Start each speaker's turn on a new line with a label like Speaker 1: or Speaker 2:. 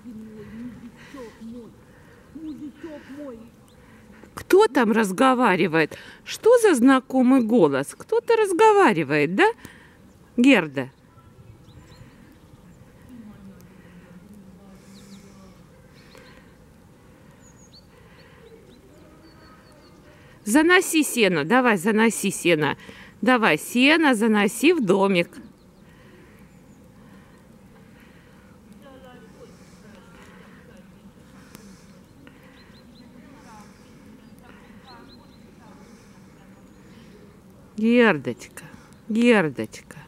Speaker 1: Кто там разговаривает? Что за знакомый голос? Кто-то разговаривает, да, Герда? Заноси сено, давай, заноси сено. Давай, сено заноси в домик. Гердочка, Гердочка.